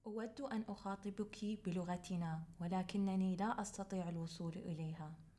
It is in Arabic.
أود أن أخاطبك بلغتنا، ولكنني لا أستطيع الوصول إليها.